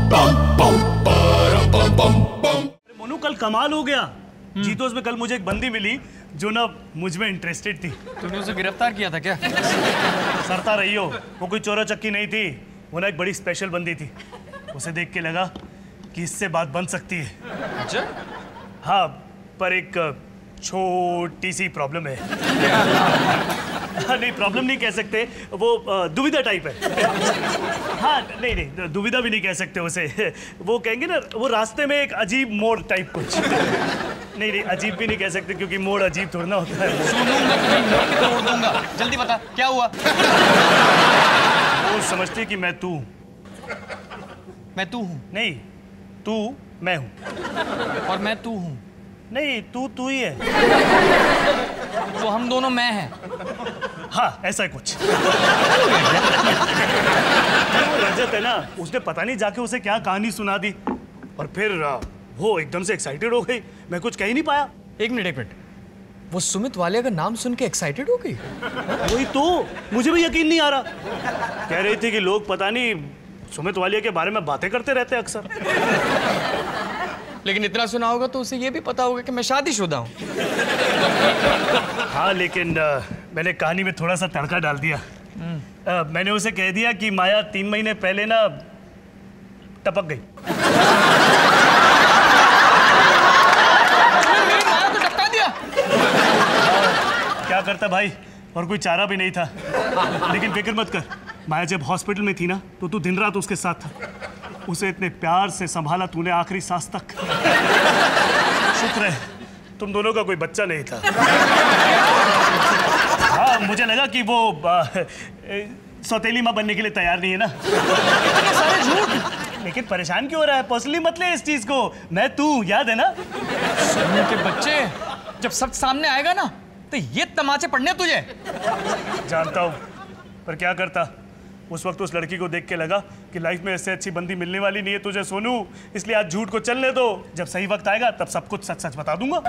मोनू कल कमाल हो गया। जीतोस में कल मुझे एक बंदी मिली जो ना मुझ में इंटरेस्टेड थी। तूने उसे गिरफ्तार किया था क्या? सरता रही हो, वो कोई चोरा चक्की नहीं थी, वो ना एक बड़ी स्पेशल बंदी थी। उसे देख के लगा कि इससे बात बन सकती है। अच्छा? हाँ, पर एक छोटी सी प्रॉब्लम है। नहीं, प्रॉब्लम नहीं कह सकते, वो दुविधा टाइप है। हाँ, नहीं, दुविधा भी नहीं कह सकते उसे। वो कहेंगे ना, वो रास्ते में एक अजीब मोड़ टाइप कुछ। नहीं, अजीब भी नहीं कह सकते क्योंकि मोड़ अजीब थोड़ा ना होता है। तोड़ दूंगा। जल्दी बता क्या हुआ? वो समझती है कि मैं तू हूँ। नहीं, तू मैं हूँ। और मैं तू हूँ। नहीं, तू ही है। तो हम दोनों मैं हैं। हाँ, ऐसा ही कुछ। रजत है ना, उसने पता नहीं जाके उसे क्या कहानी सुना दी और फिर वो एकदम से एक्साइटेड हो गई। मैं कुछ कह ही नहीं पाया। एक मिनट, वो सुमित वालिया का नाम सुन के एक्साइटेड हो गई? वही तो, मुझे भी यकीन नहीं आ रहा। कह रही थी कि लोग पता नहीं सुमित वालिया के बारे में बातें करते रहते हैं अक्सर। लेकिन इतना सुना होगा तो उसे ये भी पता होगा कि मैं शादीशुदा हूँ। हाँ, लेकिन मैंने कहानी में थोड़ा सा तड़का डाल दिया। मैंने उसे कह दिया कि माया 3 महीने पहले ना टपक गई। मेरी माया को टपका दिया? क्या करता भाई, और कोई चारा भी नहीं था। लेकिन फिक्र मत कर, माया जब हॉस्पिटल में थी ना तो तू दिन रात उसके साथ था। उसे इतने प्यार से संभाला तूने आखिरी सांस तक। शुक्र है तुम दोनों का कोई बच्चा नहीं था। हाँ, मुझे लगा कि वो सौतेली माँ बनने के लिए तैयार नहीं है ना। सारे झूठ। लेकिन परेशान क्यों हो रहा है? पर्सनली मत ले इस चीज को। मैं तू, याद है ना? सोनू के बच्चे, जब सच सामने आएगा ना तो ये तमाचे पड़ने तुझे। जानता हूँ, पर क्या करता। उस वक्त उस लड़की को देख के लगा कि लाइफ में इससे अच्छी बंदी मिलने वाली नहीं है तुझे सोनू। इसलिए आज झूठ को चलने दो, जब सही वक्त आएगा तब सब कुछ सच सच बता दूंगा।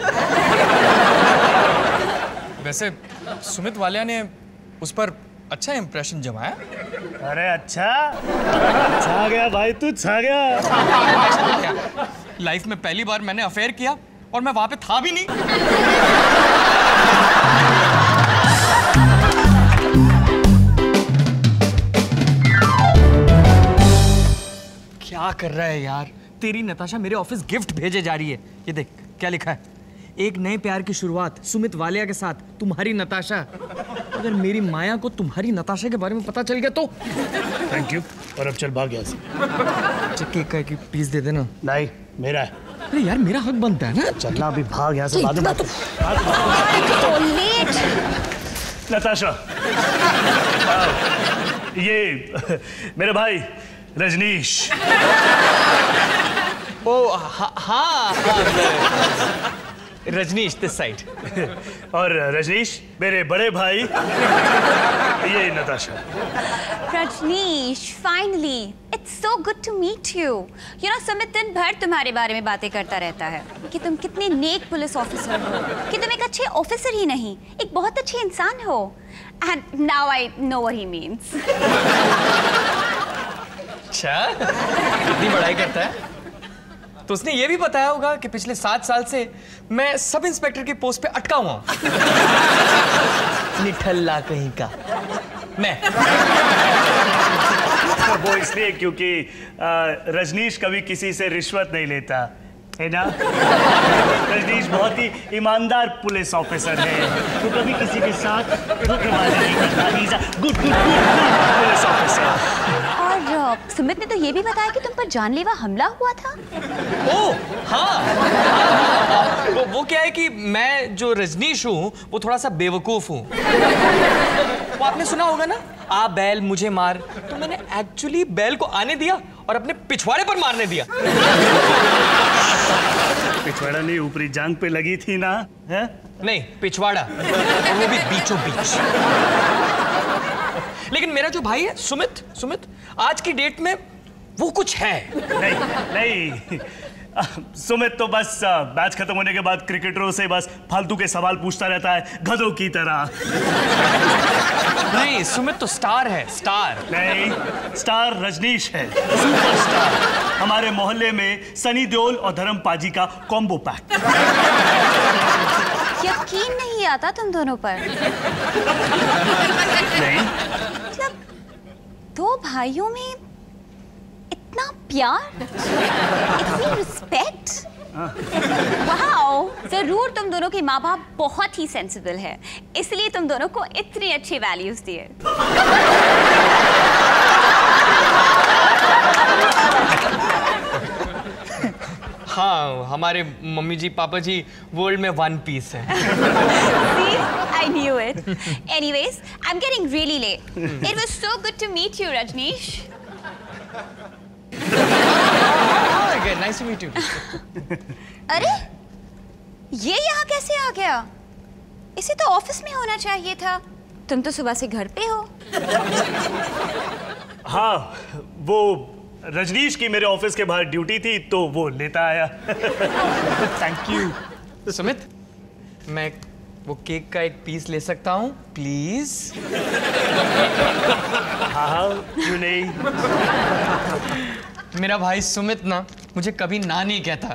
वैसे सुमित वालिया ने उस पर अच्छा इंप्रेशन जमाया। अरे अच्छा, छा गया भाई, तू छा गया। लाइफ में पहली बार मैंने अफेयर किया और मैं वहां पे था भी नहीं। क्या कर रहा है यार? तेरी नताशा मेरे ऑफिस गिफ्ट भेजे जा रही है। ये देख क्या लिखा है। एक नए प्यार की शुरुआत सुमित वालिया के साथ, तुम्हारी नताशा। अगर मेरी माया को तुम्हारी नताशा के बारे में पता चल गया तो? थैंक यू, और अब चल भाग यहाँ से। केक का पीस दे देना। नहीं, मेरा है। अरे यार, मेरा हक बनता है ना। चलना, अभी भाग यहाँ से। बाद में बात। नताशा, ये मेरे भाई रजनीश। ओ हाँ, रजनीश दिस साइड। और रजनीश मेरे बड़े भाई, ये Natasha. Rajnish, finally it's so good to meet you. You know, Sumit दिन भर तुम्हारे बारे में बातें करता रहता है कि तुम कितने नेक पुलिस ऑफिसर हो, कि तुम एक अच्छे ऑफिसर ही नहीं, एक बहुत अच्छे इंसान हो। And now I know what he means. अच्छा, इतनी बड़ाई करता है तो उसने ये भी बताया होगा कि पिछले 7 साल से मैं सब इंस्पेक्टर की पोस्ट पे अटका हुआ हूं। निठल्ला कहीं का मैं। वो इसलिए क्योंकि रजनीश कभी किसी से रिश्वत नहीं लेता है ना। रजनीश बहुत ही ईमानदार पुलिस ऑफिसर है, तो कभी किसी के साथ धोखेबाजी नहीं करता। Good police officer. और सुमित ने तो ये भी बताया कि तुम पर जानलेवा हमला हुआ था। ओ हाँ, वो क्या है कि मैं जो रजनीश हूँ वो थोड़ा सा बेवकूफ हूँ। वो आपने सुना होगा ना, आ बैल मुझे मार। तो मैंने एक्चुअली बैल को आने दिया और अपने पिछवाड़े पर मारने दिया। पिछवाड़ा नहीं, ऊपरी जांग पे लगी थी ना? है? नहीं, पिछवाड़ा, और वो भी बीचों बीच। लेकिन मेरा जो भाई है सुमित आज की डेट में वो कुछ है। नहीं, सुमित तो बस मैच खत्म होने के बाद क्रिकेटरों से बस फालतू के सवाल पूछता रहता है, गधों की तरह। नहीं, सुमित तो स्टार है, स्टार। नहीं, स्टार रजनीश है, सुपरस्टार। हमारे मोहल्ले में सनी देओल और धर्म पाजी का कॉम्बो पैक। यकीन नहीं आता तुम दोनों पर। नहीं, मतलब दो भाइयों में इतना प्यार, इतनी रिस्पेक्ट। वाओ, जरूर तुम दोनों के माँ बाप बहुत ही सेंसिबल है, इसलिए तुम दोनों को इतनी अच्छी वैल्यूज दिए। हाँ, हमारे mummy ji papa ji world में वन पीस है। See, I knew it. Anyways, I'm getting really late. It was so good to meet you, Rajneesh. Okay, nice to meet you. अरे, ये यहाँ कैसे आ गया? इसे तो ऑफिस में होना चाहिए था। तुम तो सुबह से घर पे हो। हाँ, वो रजनीश की मेरे ऑफिस के बाहर ड्यूटी थी तो वो लेता आया। Thank you. सुमित, मैं वो केक का एक पीस ले सकता हूँ प्लीज? हाँ, क्यों नहीं। मेरा भाई सुमित ना मुझे कभी ना नहीं कहता।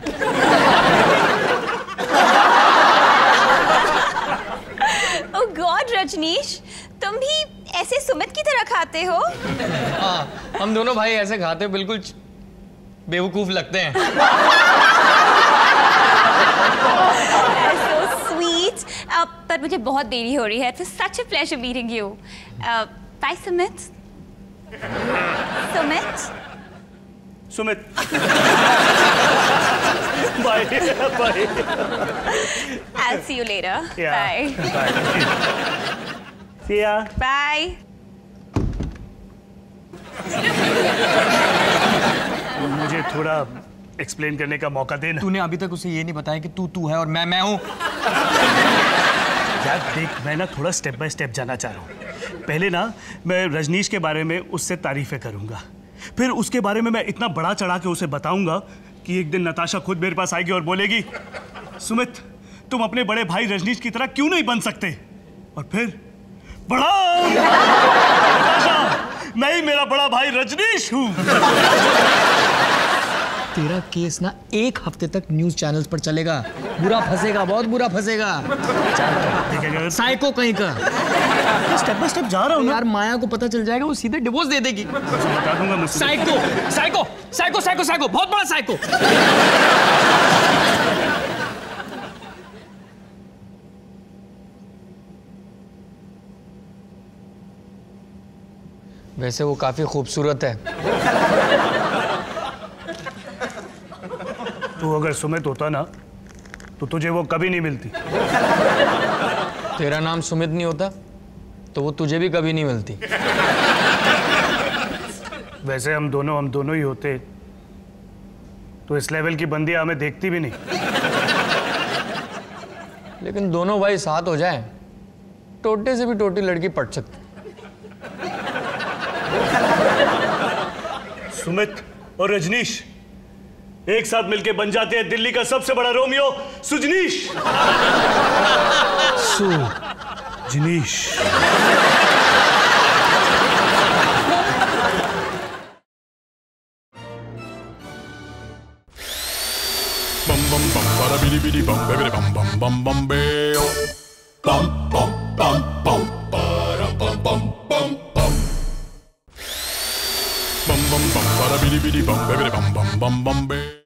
Oh God, रजनीश, तुम भी ऐसे सुमित की तरह खाते हो? हाँ, हम दोनों भाई ऐसे खाते बिल्कुल बेवकूफ लगते हैं। So sweet. पर मुझे बहुत देरी हो रही है। It was such a pleasure meeting you. Bye, Sumit. Sumit? Sumit. Bye bye. I'll see you later. Yeah. Bye. Bye. See ya. Bye. मुझे थोड़ा एक्सप्लेन करने का मौका देना। तूने अभी तक उसे ये नहीं बताया कि तू है और मैं हूँ। यार देख, मैं ना थोड़ा स्टेप बाय स्टेप जाना चाह रहा हूँ। पहले ना मैं रजनीश के बारे में उससे तारीफें करूंगा, फिर उसके बारे में मैं इतना बड़ा चढ़ा के उसे बताऊंगा कि एक दिन नताशा खुद मेरे पास आएगी और बोलेगी, सुमित तुम अपने बड़े भाई रजनीश की तरह क्यों नहीं बन सकते? और फिर बड़ा नताशा, मैं ही मेरा बड़ा भाई रजनीश हूँ। तेरा केस ना एक हफ्ते तक न्यूज चैनल्स पर चलेगा। बुरा फंसेगा, बहुत बुरा फंसेगा। साइको कहीं का। स्टेप बाय स्टेप जा रहा हूँ यार, माया को पता चल जाएगा, वो सीधे डिवोर्स दे देगी। बता दूंगा मैं। Psycho psycho psycho psycho psycho, बहुत बड़ा साइको। वैसे वो काफी खूबसूरत है। तू अगर सुमित होता ना तो तुझे वो कभी नहीं मिलती। तेरा नाम सुमित नहीं होता तो वो तुझे भी कभी नहीं मिलती। वैसे हम दोनों ही होते तो इस लेवल की बंदी हमें देखती भी नहीं। लेकिन दोनों भाई साथ हो जाए, टोटे से भी टोटी लड़की पट सकती। सुमित और रजनीश एक साथ मिलके बन जाते हैं दिल्ली का सबसे बड़ा Romeo Sujnish. Sujnish. bum bum bum bada bidi bidi bum baby bum bum bum bum beo bum bum bum bum bada bum bum bum bum bum bum bum bada bidi bidi bum baby bum bum bum bum beo